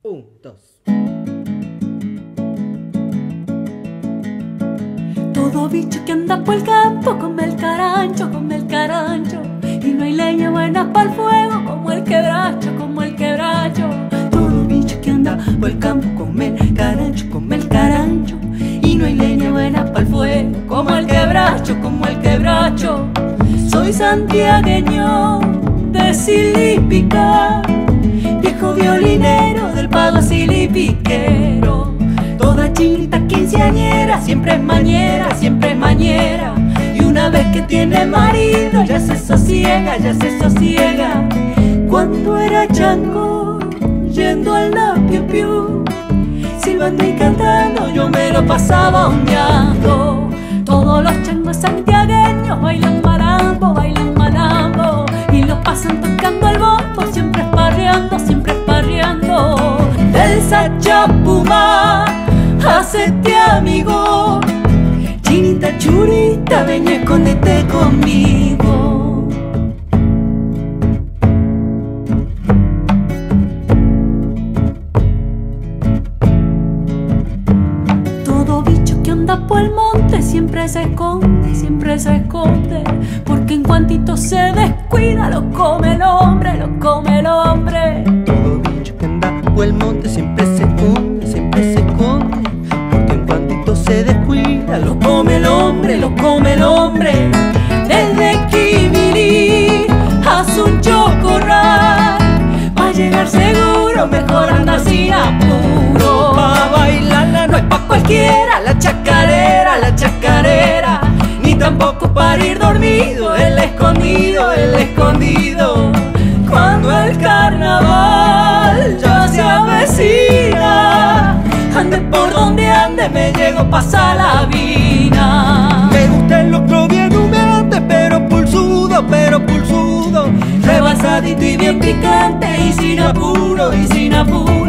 Un, dos. Todo bicho que anda por el campo come el carancho, come el carancho. Y no hay leña buena para el fuego como el quebracho, como el quebracho. Todo bicho que anda por el campo come el carancho, come el carancho. Y no hay leña buena para el fuego como el quebracho, como el quebracho. Soy santiagueño de Silipica, viejo violinero del pago silipiquero. Toda chinita quinceañera, siempre es mañera, siempre es mañera. Y una vez que tiene marido ya se sosiega, ya se sosiega. Cuando era chango, yendo al la piu piu, silbando y cantando yo me lo pasaba ondeando. Todos los changos santiagueños bailan malambo, bailan malambo. Y lo pasan tocando el bombo, siempre esparreando, siempre esparreando. Del Sachapuma, hacete amigo, chinita churita, ven y escóndete conmigo. Todo bicho que anda por el monte siempre se esconde, siempre se esconde. Porque en cuantito se descuida lo come el hombre, lo come el hombre. Todo bicho que anda por el monte siempre se esconde, siempre se esconde. Porque en cuantito se descuida lo come el hombre, lo come el hombre. Desde Quibiri a Sunchocorral, pa' llegar seguro mejor andar sin apuro. Pa' bailarla No es pa' cualquiera la chacarera, la chacarera. ni tampoco para ir dormido, el escondido, el escondido. Cuando el carnaval ya se avecina, ande por donde ande me llego pa' Salavina. Me gusta el locro bien humeante, pero pulsudo, Rebasadito y bien picante y sin apuro, y sin apuro.